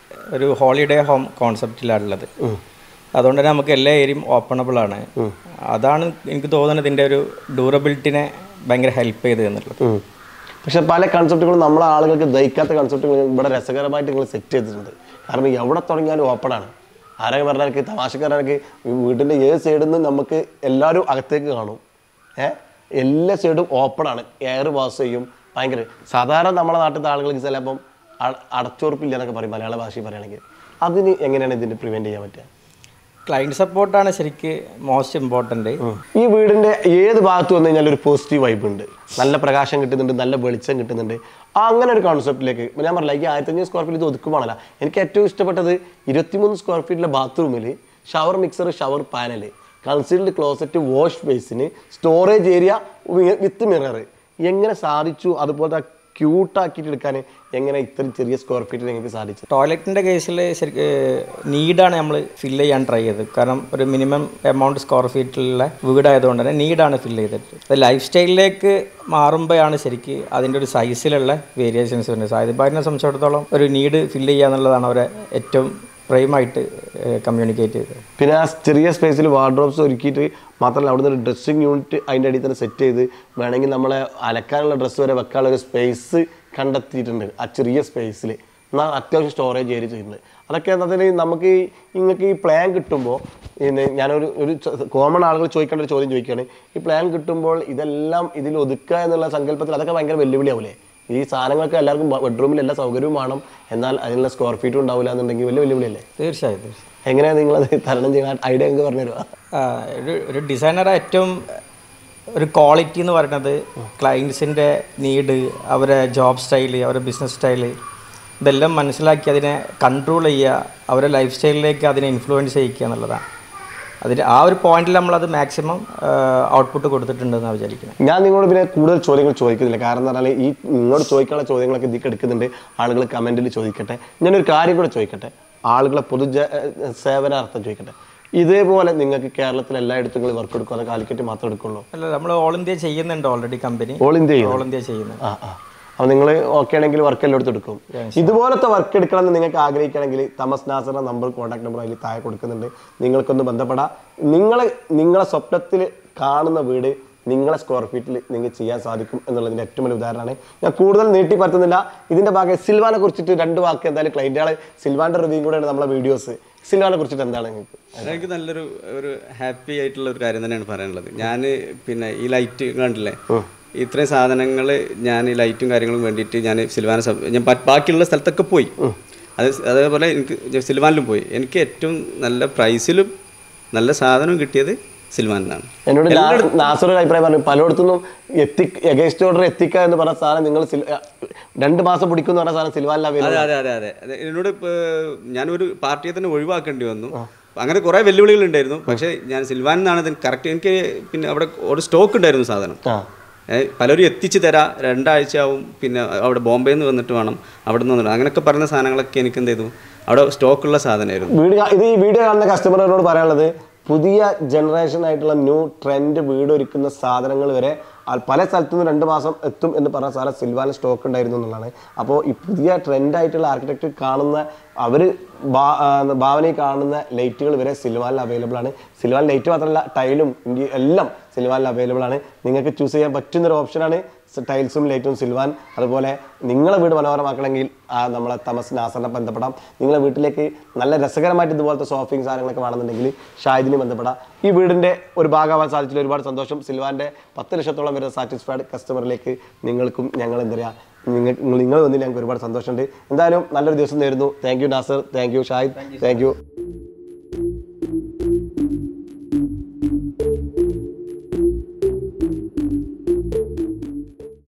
ഒരു ഹോളിഡേ ഹോം കോൺസെപ്റ്റിലാണുള്ളത്. അതുകൊണ്ട് തന്നെ നമുക്ക് എല്ലാ ഏരിയയും ഓപ്പണബിൾ ആണ്. അതാണ് എനിക്ക് തോന്നുന്നത് ഇതിൻ്റെ ഒരു ഡ്യൂറബിലിറ്റിനെ ഭയങ്കര ഹെൽപ്പ് ചെയ്ത് എന്നുള്ളത്. പക്ഷെ പല കൺസെപ്റ്റുകളും നമ്മളെ ആളുകൾക്ക് ദഹിക്കാത്ത കൺസെപ്റ്റുകൾ ഇവിടെ രസകരമായിട്ട് നിങ്ങൾ സെറ്റ് ചെയ്തിട്ടുണ്ട്. കാരണം എവിടെ തുടങ്ങിയാലും ഓപ്പണാണ്. ആരെങ്കിലും പറഞ്ഞാൽ തമാശക്കാരനൊക്കെ വീട്ടിൻ്റെ ഏത് സൈഡിൽ നിന്ന് നമുക്ക് എല്ലാവരും അകത്തേക്ക് കാണും. ഏഹ് എല്ലാ സൈഡും ഓപ്പണാണ്, എയർ പാസ് ചെയ്യും. ഭയങ്കര സാധാരണ നമ്മളെ നാട്ടിലത്തെ ആളുകൾക്ക് ചിലപ്പം അടച്ചുറപ്പില്ല എന്നൊക്കെ പറയും മലയാള ഭാഷയിൽ പറയുകയാണെങ്കിൽ. അതിന് എങ്ങനെയാണ് ഇതിന് പ്രിവെൻറ്റ് ചെയ്യാൻ പറ്റുക? ക്ലയൻറ്റ് സപ്പോർട്ടാണ് ശരിക്ക് മോസ്റ്റ് ഇമ്പോർട്ടൻ്റ്. ഈ വീടിൻ്റെ ഏത് ഭാഗത്ത് വന്നു കഴിഞ്ഞാൽ ഒരു പോസിറ്റീവ് വൈബ് ഉണ്ട്, നല്ല പ്രകാശം കിട്ടുന്നുണ്ട്, നല്ല വെളിച്ചം കിട്ടുന്നുണ്ട്. ആ അങ്ങനെ ഒരു കോൺസെപ്റ്റിലേക്ക് ഞാൻ പറഞ്ഞില്ല, ഈ ആയിരത്തി അഞ്ഞൂറ് സ്ക്വയർ ഫീറ്റ് ഇത് ഒതുക്കുവാണല്ല. എനിക്ക് ഏറ്റവും ഇഷ്ടപ്പെട്ടത് ഇരുപത്തിമൂന്ന് സ്ക്വയർ ഫീറ്റിലെ ബാത്റൂമിൽ shower mixer, shower panel, concealed closet, wash basin, storage area with mirror. എങ്ങനെ സാധിച്ചു? അതുപോലെ ക്യൂട്ടാക്കിയിട്ട് എടുക്കാൻ എങ്ങനെ ഇത്രയും ചെറിയ സ്ക്വയർ ഫീറ്റിൽ നിങ്ങൾക്ക് സാധിച്ചു? ടോയ്ലറ്റിൻ്റെ കേസിൽ ശരിക്കും നീഡാണ് നമ്മൾ ഫില്ല് ചെയ്യാൻ ട്രൈ ചെയ്തത്. കാരണം ഒരു മിനിമം എമൗണ്ട് സ്ക്വയർ ഫീറ്റിലുള്ള വീടായതുകൊണ്ട് തന്നെ നീഡാണ് ഫില്ല് ചെയ്തിട്ട്. അത് ലൈഫ് സ്റ്റൈലിലേക്ക് മാറുമ്പോഴാണ് ശരിക്ക് അതിൻ്റെ ഒരു സൈസിലുള്ള വേരിയേഷൻസ് വരുന്നത്. സായിദ്ഭായിനെ സംബന്ധിച്ചിടത്തോളം ഒരു നീഡ് ഫില്ല് ചെയ്യുക എന്നുള്ളതാണ് അവരെ ഏറ്റവും പ്രൈമായിട്ട് കമ്മ്യൂണിക്കേറ്റ് ചെയ്തത്. പിന്നെ ആ ചെറിയ സ്പേസിൽ വാർഡ്രോബ്സ് ഒരുക്കിയിട്ട് മാത്രമല്ല അവിടുന്ന് ഒരു ഡ്രസ്സിങ് യൂണിറ്റ് അതിൻ്റെ അടിയിൽ തന്നെ സെറ്റ് ചെയ്ത് വേണമെങ്കിൽ നമ്മളെ അലക്കാനുള്ള ഡ്രസ്സ് വരെ വെക്കാനുള്ള ഒരു സ്പേസ് കണ്ടെത്തിയിട്ടുണ്ട് ആ ചെറിയ സ്പേസിൽ. എന്നാൽ അത്യാവശ്യം സ്റ്റോറേജ് ഏരിയ ചെയ്യുന്നത്. അതൊക്കെ എന്നതിന് നമുക്ക് നിങ്ങൾക്ക് ഈ പ്ലാൻ കിട്ടുമ്പോൾ പിന്നെ ഞാനൊരു ഒരു കോമൺ ആളുകൾ ചോദിക്കേണ്ട ഒരു ചോദ്യം ചോദിക്കുകയാണ്. ഈ പ്ലാൻ കിട്ടുമ്പോൾ ഇതെല്ലാം ഇതിൽ ഒതുക്കുക എന്നുള്ള സങ്കല്പത്തിൽ അതൊക്കെ ഭയങ്കര വെല്ലുവിളിയാവില്ലേ? ഈ സാധനങ്ങൾക്ക് എല്ലാവർക്കും ബെഡ്റൂമിൽ എല്ലാ സൗകര്യവും വേണം, എന്നാൽ അതിനുള്ള സ്ക്വയർ ഫീറ്റും ഉണ്ടാവില്ല എന്നുണ്ടെങ്കിൽ വലിയ വെല്ലുവിളിയല്ലേ? തീർച്ചയായും തീർച്ചയായും. എങ്ങനെയാണ് നിങ്ങളത് തരണം ചെയ്യാൻ ഐഡിയ നിങ്ങൾക്ക് പറഞ്ഞു തരുക? ഒരു ഒരു ഡിസൈനറുടെ ഏറ്റവും ഒരു ക്വാളിറ്റി എന്ന് പറയുന്നത് ക്ലയൻസിൻ്റെ നീഡ്, അവരെ ജോബ് സ്റ്റൈല്, അവരുടെ ബിസിനസ് സ്റ്റൈല് ഇതെല്ലാം മനസ്സിലാക്കി അതിനെ കൺട്രോൾ ചെയ്യുക, അവരുടെ ലൈഫ് സ്റ്റൈലിലേക്ക് അതിനെ ഇൻഫ്ലുവൻസ് ചെയ്യിക്കുക എന്നുള്ളതാണ്. അതിന് ആ ഒരു പോയിന്റിൽ നമ്മളത് മാക്സിമം ഔട്ട്പുട്ട് കൊടുത്തിട്ടുണ്ടെന്നാണ് വിചാരിക്കുന്നത്. ഞാൻ നിങ്ങളോട് പിന്നെ കൂടുതൽ ചോദ്യങ്ങൾ ചോദിക്കുന്നില്ല. കാരണം എന്ന് പറഞ്ഞാൽ ഈ നിങ്ങളോട് ചോദിക്കാനുള്ള ചോദ്യങ്ങളൊക്കെ ഇതിലേക്ക് എടുക്കുന്നുണ്ട്. ആളുകൾ കമൻറ്റിൽ ചോദിക്കട്ടെ. ഞാനൊരു കാര്യം കൂടെ ചോദിക്കട്ടെ, ആളുകളെ പൊതുജ സേവനാർത്ഥം ചോദിക്കട്ടെ. ഇതേപോലെ നിങ്ങൾക്ക് കേരളത്തിൽ എല്ലായിടത്തും നിങ്ങൾ വർക്ക് എടുക്കും, അത് കാലിക്കറ്റ് മാത്രം എടുക്കുള്ളൂ? അല്ല, നമ്മൾ ഓൾ ഇന്ത്യ ചെയ്യുന്നുണ്ട് already. Company all India all India ചെയ്യുന്നത്. ആ ആ അപ്പോൾ നിങ്ങൾ ഓക്കെ ആണെങ്കിൽ വർക്ക് എല്ലായിടത്തും എടുക്കും. ഇതുപോലത്തെ വർക്ക് എടുക്കണമെന്ന് നിങ്ങൾക്ക് ആഗ്രഹിക്കുകയാണെങ്കിൽ തമസ് നാസറിന്റെ നമ്പർ, കോൺടാക്ട് നമ്പർ അതിൽ താഴെ കൊടുക്കുന്നുണ്ട്. നിങ്ങൾക്കൊന്ന് ബന്ധപ്പെടാം. നിങ്ങൾ നിങ്ങളെ സ്വപ്നത്തിൽ കാണുന്ന വീട് നിങ്ങളെ സ്ക്വയർ ഫീറ്റിൽ നിങ്ങൾക്ക് ചെയ്യാൻ സാധിക്കും എന്നുള്ളതിൻ്റെ ഏറ്റവും വലിയ ഉദാഹരണമാണ്. ഞാൻ കൂടുതൽ നീട്ടി പറ്റുന്നില്ല. ഇതിൻ്റെ ഭാഗമായി സിൽവാനെ കുറിച്ചിട്ട് രണ്ട് വാക്ക് എന്തായാലും ക്ലൈൻറ്റുകളെ സിൽവാൻ്റെ റിവ്യൂ കൂടെയാണ് നമ്മളെ വീഡിയോസ്. സിൽവാനെ കുറിച്ചിട്ട് എന്താണ് നിങ്ങൾക്ക്? എനിക്ക് നല്ലൊരു ഒരു ഹാപ്പി ആയിട്ടുള്ള ഒരു കാര്യം തന്നെയാണ് പറയാനുള്ളത്. ഞാൻ പിന്നെ ഈ ലൈറ്റ് കണ്ടില്ലേ, ഇത്രയും സാധനങ്ങൾ ഞാൻ ഈ ലൈറ്റും കാര്യങ്ങളും വേണ്ടിയിട്ട് ഞാൻ സിൽവാനെ ഞാൻ ബാക്കിയുള്ള സ്ഥലത്തൊക്കെ പോയി. അത് അതേപോലെ എനിക്ക് സിൽവാനിലും പോയി. എനിക്ക് ഏറ്റവും നല്ല പ്രൈസിലും നല്ല സാധനവും കിട്ടിയത് സിൽവാനാണ്. എന്നോട് നാസർ ഒരു അഭിപ്രായം പറഞ്ഞു, പലയിടത്തുനിന്നും എത്തി എഗൈൻസ്റ്റ് ഓർഡർ എത്തിക്കുക എന്ന് പറഞ്ഞ സാധനം നിങ്ങൾ രണ്ട് മാസം പിടിക്കും എന്ന് പറഞ്ഞ സാധനം സിൽവാനിലാണ്. അതെ അതെ അതെ അതെ അതെ എന്നോട് ഞാനൊരു പാർട്ടിയെ തന്നെ ഒഴിവാക്കേണ്ടി വന്നു. അങ്ങനെ കുറേ വെല്ലുവിളികൾ ഉണ്ടായിരുന്നു. പക്ഷേ ഞാൻ സിൽവാനിൽ നിന്നാണ് ഇതിന് കറക്റ്റ്. എനിക്ക് പിന്നെ അവിടെ ഒരു സ്റ്റോക്ക് ഉണ്ടായിരുന്നു സാധനം. പലരും എത്തിച്ചു തരാം, രണ്ടാഴ്ച ആവും, പിന്നെ അവിടെ ബോംബെയിൽ നിന്ന് വന്നിട്ട് വേണം, അവിടെ നിന്ന് വന്നിട്ട് അങ്ങനെയൊക്കെ പറയുന്ന സാധനങ്ങളൊക്കെ എനിക്ക് എന്ത് ചെയ്തു അവിടെ സ്റ്റോക്കുള്ള സാധനമായിരുന്നു. വീഡിയോ ഇത് ഈ വീഡിയോ കാണുന്ന കസ്റ്റമറിനോട് പറയാനുള്ളത്, പുതിയ ജനറേഷൻ ആയിട്ടുള്ള ന്യൂ ട്രെൻഡ് വീട് ഒരുക്കുന്ന സാധനങ്ങൾ വരെ പല സ്ഥലത്തു നിന്ന് രണ്ട് മാസം എത്തും എന്ന് പറഞ്ഞ സാധനം സിൽവാനിൽ സ്റ്റോക്ക് ഉണ്ടായിരുന്നു എന്നുള്ളതാണ്. അപ്പോൾ ഈ പുതിയ ട്രെൻഡായിട്ടുള്ള ആർക്കിടെക്ട് കാണുന്ന അവർ ഭാവനയിൽ കാണുന്ന ലൈറ്റുകൾ വരെ സിൽവാനിൽ അവൈലബിൾ ആണ്. സിൽവാൻ ലൈറ്റ് മാത്രമല്ല, ടൈലും ഇന്ത്യ എല്ലാം സിൽവാനിൽ അവൈലബിൾ ആണ്. നിങ്ങൾക്ക് ചൂസ് ചെയ്യാൻ പറ്റുന്നൊരു ഓപ്ഷനാണ് ടൈൽസും ലൈറ്റും സിൽവാൻ. അതുപോലെ നിങ്ങളെ വീട് മനോഹരമാക്കണമെങ്കിൽ ആ നമ്മളെ തമസ് നാസറിനെ ബന്ധപ്പെടാം. നിങ്ങളെ വീട്ടിലേക്ക് നല്ല രസകരമായിട്ട് ഇതുപോലത്തെ സോഫിങ് സാധനങ്ങളൊക്കെ വേണമെന്നുണ്ടെങ്കിൽ ഷാഹിദിനെ ബന്ധപ്പെടാം. ഈ വീടിൻ്റെ ഒരു ഭാഗമാവാൻ സാധിച്ചതിൽ ഒരുപാട് സന്തോഷം. സിൽവാൻ്റെ പത്ത് ലക്ഷത്തോളം വരുന്ന സാറ്റിസ്ഫൈഡ് കസ്റ്റമറിലേക്ക് നിങ്ങൾക്കും ഞങ്ങൾ എന്താ പറയുക നിങ്ങൾ നിങ്ങൾ വന്നിട്ട് ഞങ്ങൾക്ക് ഒരുപാട് സന്തോഷമുണ്ട്. എന്തായാലും നല്ലൊരു ദിവസം നേരുന്നു. Thank you Nasar, thank you Shahid, thank U.